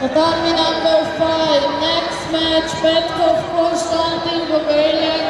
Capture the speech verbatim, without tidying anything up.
Tatami number five, next match, Petkov Konstantin, Bulgaria